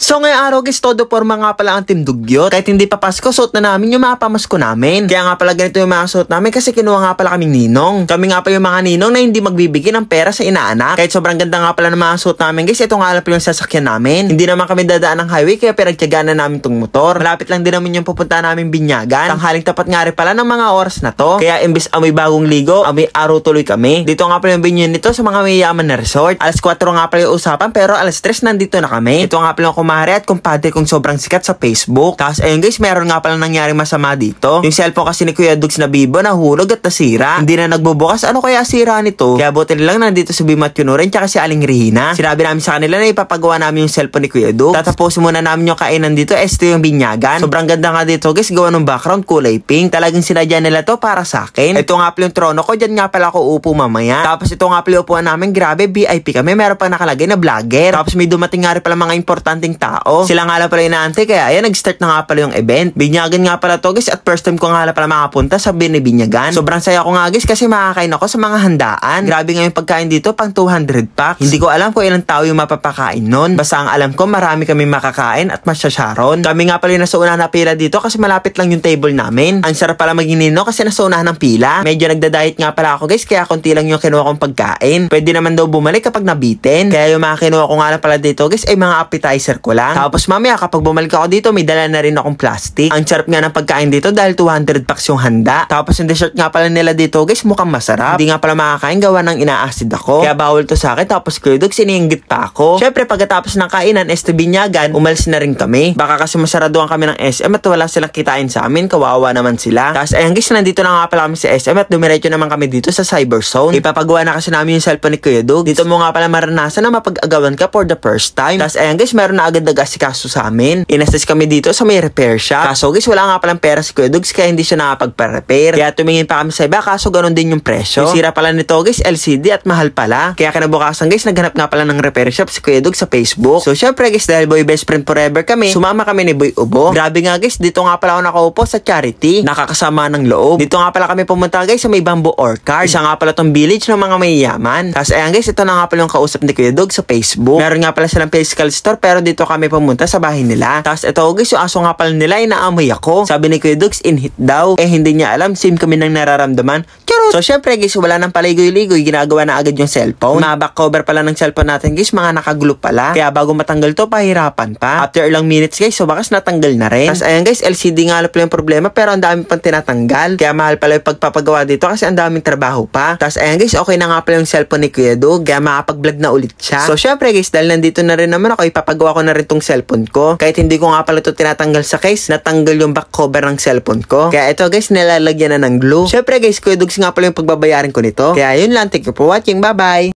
So ngayong araw guys, todo porma nga pala ang Team Dugyot. Kahit hindi pa Pasko, suot na namin yung mga pamasko namin. Kaya nga pala ganito yung mga suot namin kasi kinuha nga pala kaming ninong. Kami nga pala yung mga ninong na hindi magbibigay ng pera sa inaanak. Kahit sobrang ganda nga pala ng mga suot namin guys, ito nga pala yung sasakyan namin. Hindi naman kami dadaan ng highway kaya pinagtiyagaan na namin tong motor. Malapit lang din namin yung pupunta namin binyagan. Tanghaling tapat nga rin pala ng mga oras na to. Kaya imbis amoy bagong ligo, amoy araw tuloy kami. Dito nga pala yung venue nito sa mga mayayaman na resort. Alas 4 nga pala yung usapan pero alas 3 nandito na kami. Ito nga pala yung kumare at kumpadre kong sobrang sikat sa Facebook. Tapos ayun guys, meron nga pala nangyari masama dito. Yung cellphone kasi ni Kuya Dugs na Bibo nahulog at nasira. Hindi na nagbubukas. Ano kaya sira nito? Kaya buti lang nandito si Bimat Yunurin tsaka si Aling Rihina. Sinabi namin sa kanila na ipapagawa namin yung cellphone ni Kuya Dugs. Tatapusin muna namin yung kainan dito. Ito yung binyagan. Sobrang ganda nga dito guys. Gawa ng background kulay pink. Talagang sinadya nila to para sa akin. Ito nga pala yung trono ko. Diyan nga pala ako upo mamaya. Tapos ito nga pala yung upuan namin. Grabe, VIP kami. Meron pa nakalagay na vlogger. Tapos may dumating nga rin pala mga importanteng tao. Sila nga pala inaantay kaya ayan nag-start na nga pala yung event. Binyagan nga pala to guys at first time ko nga pala makapunta sa binibinyagan. Sobrang saya ko nga guys kasi makakain ako sa mga handaan. Grabe nga yung pagkain dito pang 200 packs. Hindi ko alam kung ilang tao yung mapapakain nun. Basta ang alam ko marami kami makakain at masyasyaron. Kami nga pala yung nasa unahan na pila dito kasi malapit lang yung table namin. Ang sarap pala maging nino kasi nasa unahan ng pila. Medyo nagda-diet nga pala ako guys kaya konti lang yung kinuha kong pagkain. Pwede naman daw bumalik kapag nabitin. Kaya yung mga kinuha ko nga pala dito guys ay mga appetizer ko lang. Tapos mamaya kapag bumalik ako dito, may dala na rin akong plastic. Ang sarap nga ng pagkain dito dahil 200 packs yung handa. Tapos yung dessert nga pala nila dito, guys, mukhang masarap. Hindi nga pala makakain gawa ng ina-acid ako. Kaya bawal to sa akin. Tapos Kuya Dugs, siniinggit pa ako. Syempre, pagkatapos ng kainan, binyagan, umalis na rin kami. Baka kasi masaraduhan kami ng SM at wala silang kitain sa amin. Kawawa naman sila. Tapos ayan guys, nandito na nga pala kami sa SM at dumiretso naman kami dito sa Cyber Zone. Ipapagawa na kasi namin yung cellphone ni Kuya Dugs. Dito mo nga pala maranasan na mapag-agawan ka for the first time. Tapos ayan guys, meron na agad nag-asikaso sa amin. Inassist kami dito sa may repair shop. Kaso guys, wala nga palang pera si Kuya Dugs kaya hindi siya nakapagpa-repair. Kaya tumingin pa kami sa iba kaso ganun din yung presyo. Yung sira pala nito guys, LCD at mahal pala. Kaya kinabukasan guys, naghanap nga pala ng repair shop si Kuya Dugs sa Facebook. So syempre guys, dahil boy best friend forever kami, sumama kami ni Boy Ubo. Grabe nga guys, dito nga pala ako nakaupo sa charity. Nakakasama ng loob. Dito nga pala kami pumunta guys sa may Bamboo Orchard. Isa nga pala tong village ng mga mayayaman. Tapos ayan guys, ito na nga pala yung kausap ni Kuya Dugs sa Facebook. Meron nga pala silang physical store pero dito kami pumunta sa bahay nila. Tapos ito guys, yung aso nga pala nila ay naamoy ako. Sabi ni Kuya Dugs, in-hit daw. Hindi niya alam, same kami nang nararamdaman. Charot! So syempre guys, wala nang paligoy-ligoy, ginagawa na agad yung cellphone. Mga back cover pala ng cellphone natin guys, mga nakaglue pala. Kaya bago matanggal to, pahirapan pa. After ilang minutes guys, so bakas natanggal na rin. Tapos ayan guys, LCD nga pala yung problema pero ang dami pang tinatanggal. Kaya mahal pala yung pagpapagawa dito kasi ang daming trabaho pa. Tapos ayan guys, okay na nga pala yung cellphone ni Kuya Dugs. Kaya makapag-vlog na ulit siya. So syempre guys, dahil nandito na rin naman ako, ipapagawa ko na rin tong cellphone ko. Kahit hindi ko nga pala to tinatanggal sa case, natanggal yung back cover ng cellphone ko. Kaya ito guys, nilalagyan na ng glue. Syempre guys, Kuya Dugs nga pala yung pagbabayarin ko nito. Kaya yun lang, thank you for watching, bye bye!